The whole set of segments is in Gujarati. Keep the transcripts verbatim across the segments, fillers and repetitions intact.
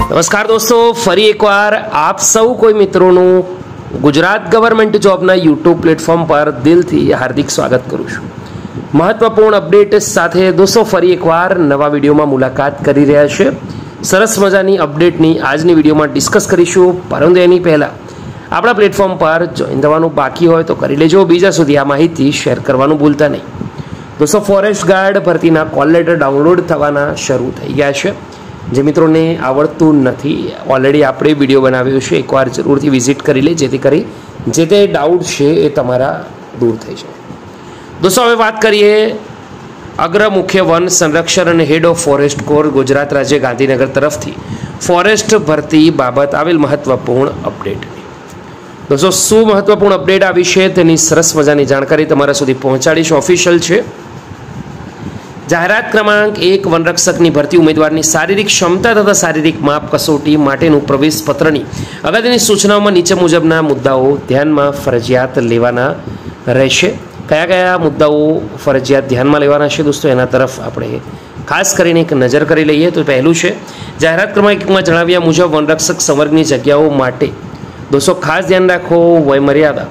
નમસ્કાર દોસ્તો, ફરી એકવાર આપ સૌ કોઈ મિત્રોનું ગુજરાત ગવર્મેન્ટ જોબના યુટ્યુબ પ્લેટફોર્મ પર દિલથી હાર્દિક સ્વાગત કરું છું। મહત્વપૂર્ણ અપડેટ સાથે દોસ્તો ફરી એકવાર નવા વિડીયોમાં મુલાકાત કરી રહ્યા છે। સરસ મજાની અપડેટની આજની વિડીયોમાં ડિસ્કસ કરીશું, પરંતુ એની પહેલાં આપણા પ્લેટફોર્મ પર જોઈન થવાનું બાકી હોય તો કરી લેજો, બીજા સુધી આ માહિતી શેર કરવાનું ભૂલતા નહીં। દોસ્તો, ફોરેસ્ટ ગાર્ડ ભરતીના કોલ લેટર ડાઉનલોડ થવાના શરૂ થઈ ગયા છે। જે મિત્રોને આવડતું નથી, ઓલરેડી આપણે વિડીયો બનાવ્યો છે, એકવાર જરૂરથી વિઝિટ કરી લે, જેથી કરી જે તે ડાઉટ છે એ તમારા દૂર થઈ જાય। દોસ્તો, હવે વાત કરીએ અગ્ર મુખ્ય વન સંરક્ષણ અને હેડ ઓફ ફોરેસ્ટ કોર ગુજરાત રાજ્ય ગાંધીનગર તરફથી ફોરેસ્ટ ભરતી બાબત આવેલ મહત્વપૂર્ણ અપડેટની। દોસ્તો, શું મહત્વપૂર્ણ અપડેટ આવી છે તેની સરસ મજાની જાણકારી તમારા સુધી પહોંચાડીશ। ઓફિશિયલ છે। જાહેરાત ક્રમાંક એક વનરક્ષકની ભરતી ઉમેદવારની શારીરિક ક્ષમતા તથા શારીરિક માપ કસોટી માટેનું પ્રવેશ પત્રની અગત્યની સૂચનાઓમાં નીચે મુજબના મુદ્દાઓ ધ્યાનમાં ફરજિયાત લેવાના રહેશે। કયા કયા મુદ્દાઓ ફરજિયાત ધ્યાનમાં લેવાના છે દોસ્તો, એના તરફ આપણે ખાસ કરીને એક નજર કરી લઈએ। તો પહેલું છે, જાહેરાત ક્રમાંક એકમાં જણાવ્યા મુજબ વનરક્ષક સંવર્ગની જગ્યાઓ માટે દોસ્તો ખાસ ધ્યાન રાખો, વયમર્યાદા,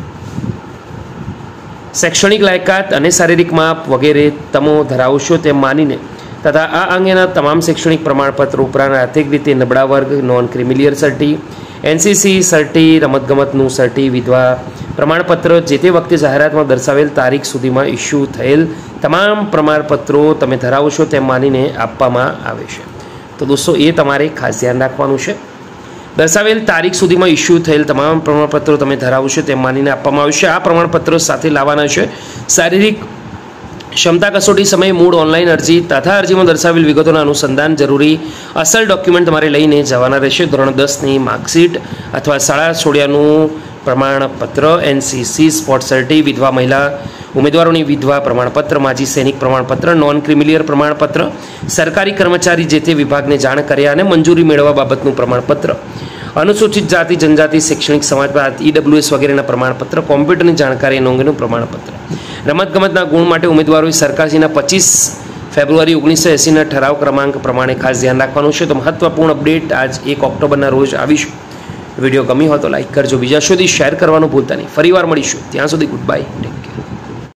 શૈક્ષણિક લાયકાત અને શારીરિક માપ વગેરે તમે ધરાવશો તેમ માનીને તથા આ અંગેના તમામ શૈક્ષણિક પ્રમાણપત્રો ઉપરાંત આર્થિક રીતે નબળા વર્ગ, non creamy layer certi, NCC certi, રમતગમતનું સર્ટી, વિધવા પ્રમાણપત્ર, જે તે વખતે જાહેરાતમાં દર્શાવેલ તારીખ સુધીમાં ઇસ્યુ થયેલ તમામ પ્રમાણપત્રો તમે ધરાવશો તેમ માનીને આપવામાં આવે છે। તો દોસ્તો, એ તમારે ખાસ ધ્યાન રાખવાનું છે। દર્શાવેલ તારીખ સુધીમાં ઇસ્યુ થયેલ તમામ પ્રમાણપત્રો તમે ધરાવશો તેમ માનીને આપવામાં આવશે। આ પ્રમાણપત્રો સાથે લાવવાના છે શારીરિક ક્ષમતા કસોટી સમયે મૂળ ઓનલાઈન અરજી તથા અરજીમાં દર્શાવેલ વિગતોના અનુસંધાન જરૂરી અસલ ડોક્યુમેન્ટ તમારે લઈને જવાના રહેશે। ધોરણ દસની માર્કશીટ અથવા શાળા છોડ્યાનું પ્રમાણપત્ર, એનસીસી સ્પોર્ટ સર્ટી, વિધવા મહિલા ઉમેદવારોની વિધવા પ્રમાણપત્ર, માજી સૈનિક પ્રમાણપત્ર, નોન ક્રિમિલિયર પ્રમાણપત્ર, સરકારી કર્મચારી જે તે વિભાગને જાણ કર્યા અને મંજૂરી મેળવવા બાબતનું પ્રમાણપત્ર, અનુસૂચિત જાતિ જનજાતિ શૈક્ષણિક સમાજ ઈડબ્લ્યુએસ વગેરેના પ્રમાણપત્ર, કોમ્પ્યુટરની જાણકારી અંગેનું પ્રમાણપત્ર, રમતગમતના ગુણ માટે ઉમેદવારોએ સરકારશ્રીના પચીસ ફેબ્રુઆરી ઓગણીસો એંસીના ઠરાવ ક્રમાંક પ્રમાણે ખાસ ધ્યાન રાખવાનું છે। તો મહત્વપૂર્ણ અપડેટ આજ એક ઓક્ટોબરના રોજ આવીશું। વિડીયો ગમ્યો હોય તો લાઈક કરજો, બીજા સુધી શેર કરવાનું ભૂલતા નહીં। ફરીવાર મળીશું, ત્યાં સુધી ગુડ બાય।